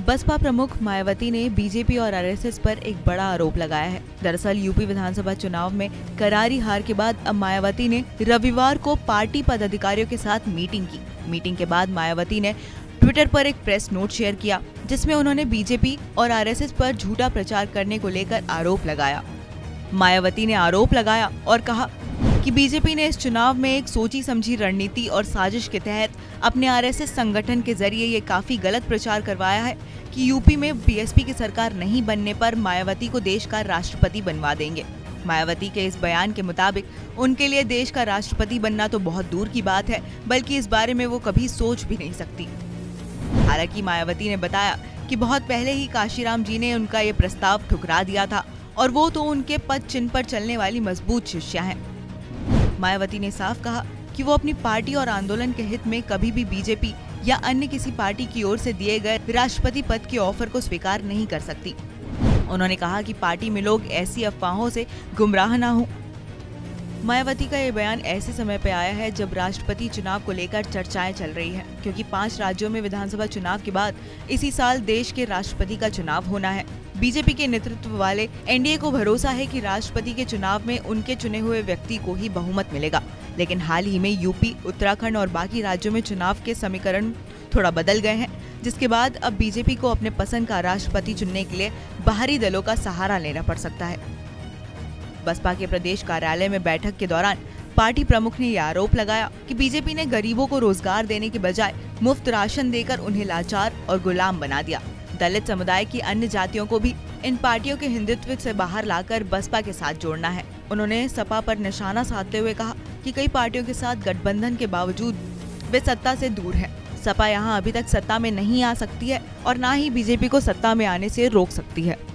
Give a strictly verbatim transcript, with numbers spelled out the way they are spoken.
बसपा प्रमुख मायावती ने बीजेपी और आरएसएस पर एक बड़ा आरोप लगाया है। दरअसल यूपी विधानसभा चुनाव में करारी हार के बाद अब मायावती ने रविवार को पार्टी पदाधिकारियों के साथ मीटिंग की। मीटिंग के बाद मायावती ने ट्विटर पर एक प्रेस नोट शेयर किया, जिसमें उन्होंने बीजेपी और आरएसएस पर झूठा प्रचार करने को लेकर आरोप लगाया। मायावती ने आरोप लगाया और कहा कि बीजेपी ने इस चुनाव में एक सोची समझी रणनीति और साजिश के तहत अपने आरएसएस संगठन के जरिए ये काफी गलत प्रचार करवाया है कि यूपी में बीएसपी की सरकार नहीं बनने पर मायावती को देश का राष्ट्रपति बनवा देंगे। मायावती के इस बयान के मुताबिक उनके लिए देश का राष्ट्रपति बनना तो बहुत दूर की बात है, बल्कि इस बारे में वो कभी सोच भी नहीं सकती। हालांकि मायावती ने बताया कि बहुत पहले ही काशीराम जी ने उनका ये प्रस्ताव ठुकरा दिया था और वो तो उनके पद चिन्ह पर चलने वाली मजबूत शिष्या हैं। मायावती ने साफ कहा कि वो अपनी पार्टी और आंदोलन के हित में कभी भी बीजेपी या अन्य किसी पार्टी की ओर से दिए गए राष्ट्रपति पद के ऑफर को स्वीकार नहीं कर सकती। उन्होंने कहा कि पार्टी में लोग ऐसी अफवाहों से गुमराह ना हो। मायावती का ये बयान ऐसे समय पे आया है जब राष्ट्रपति चुनाव को लेकर चर्चाएं चल रही हैं, क्योंकि पांच राज्यों में विधानसभा चुनाव के बाद इसी साल देश के राष्ट्रपति का चुनाव होना है। बीजेपी के नेतृत्व वाले एनडीए को भरोसा है कि राष्ट्रपति के चुनाव में उनके चुने हुए व्यक्ति को ही बहुमत मिलेगा, लेकिन हाल ही में यूपी, उत्तराखंड और बाकी राज्यों में चुनाव के समीकरण थोड़ा बदल गए हैं, जिसके बाद अब बीजेपी को अपने पसंद का राष्ट्रपति चुनने के लिए बाहरी दलों का सहारा लेना पड़ सकता है। बसपा के प्रदेश कार्यालय में बैठक के दौरान पार्टी प्रमुख ने यह आरोप लगाया कि बीजेपी ने गरीबों को रोजगार देने के बजाय मुफ्त राशन देकर उन्हें लाचार और गुलाम बना दिया। दलित समुदाय की अन्य जातियों को भी इन पार्टियों के हिंदुत्व से बाहर लाकर बसपा के साथ जोड़ना है। उन्होंने सपा पर निशाना साधते हुए कहा कि कई पार्टियों के साथ गठबंधन के बावजूद वे सत्ता से दूर है। सपा यहाँ अभी तक सत्ता में नहीं आ सकती है और न ही बीजेपी को सत्ता में आने से रोक सकती है।